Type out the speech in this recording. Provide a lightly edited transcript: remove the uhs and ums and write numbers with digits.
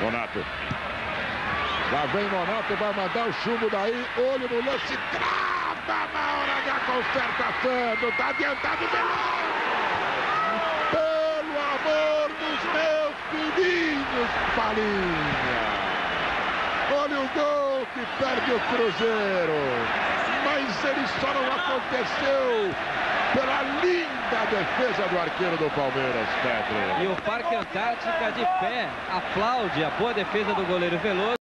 Nonato. Lá vem Nonato, vai mandar o chumbo daí. Olho no lance, trava na hora da concertação. Tá adiantado, pelo amor dos meus filhinhos, Palinha. Olha o gol que perde o Cruzeiro. Mas ele só não aconteceu pela linda defesa do arqueiro do Palmeiras, Pedro. E o Parque Antártica de pé aplaude a boa defesa do goleiro Veloso.